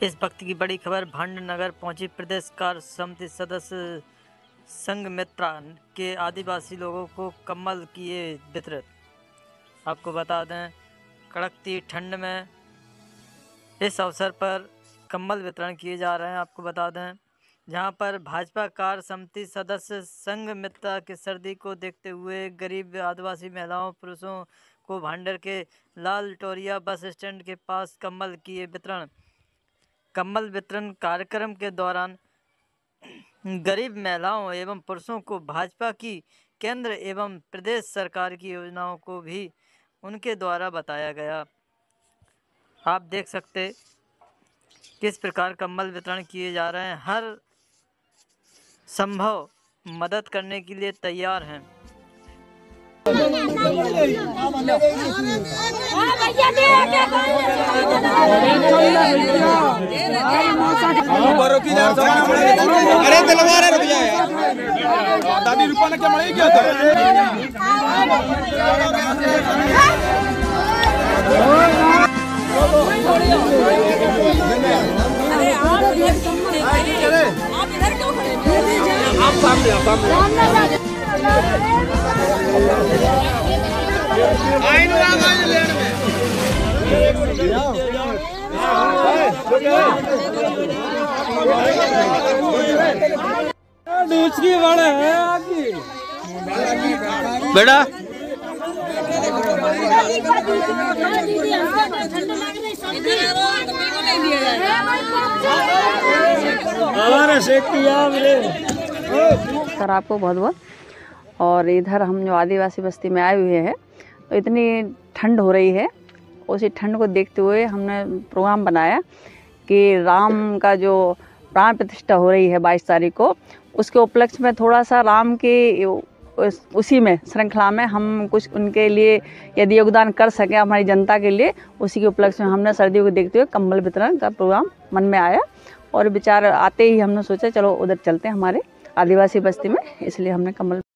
इस वक्त की बड़ी खबर भांड नगर पहुंची। प्रदेश कार्य समिति सदस्य संघमित्रा के आदिवासी लोगों को कम्बल किए वितरित। आपको बता दें, कड़कती ठंड में इस अवसर पर कम्बल वितरण किए जा रहे हैं। आपको बता दें, जहां पर भाजपा कार्य समिति सदस्य संघमित्रा के सर्दी को देखते हुए गरीब आदिवासी महिलाओं पुरुषों को भांडर के लाल टोरिया बस स्टैंड के पास कम्बल किए वितरण। कम्बल वितरण कार्यक्रम के दौरान गरीब महिलाओं एवं पुरुषों को भाजपा की केंद्र एवं प्रदेश सरकार की योजनाओं को भी उनके द्वारा बताया गया। आप देख सकते किस प्रकार कम्बल वितरण किए जा रहे हैं। हर संभव मदद करने के लिए तैयार हैं। अरे तलवार रुक जाए यार, दादी रुपया ना क्या मरे क्या था। आप इधर क्यों खड़े हैं? आप सामने दूसरी बड़ा है बेटा। सर आपको बहुत बहुत। और इधर हम जो आदिवासी बस्ती में आए हुए हैं, तो इतनी ठंड हो रही है, उसी ठंड को देखते हुए हमने प्रोग्राम बनाया कि राम का जो प्राण प्रतिष्ठा हो रही है 22 तारीख को, उसके उपलक्ष्य में थोड़ा सा राम के उसी में श्रृंखला में हम कुछ उनके लिए यदि योगदान कर सकें हमारी जनता के लिए, उसी के उपलक्ष्य में हमने सर्दियों को देखते हुए कंबल वितरण का प्रोग्राम मन में आया। और विचार आते ही हमने सोचा चलो उधर चलते हैं हमारे आदिवासी बस्ती में, इसलिए हमने कंबल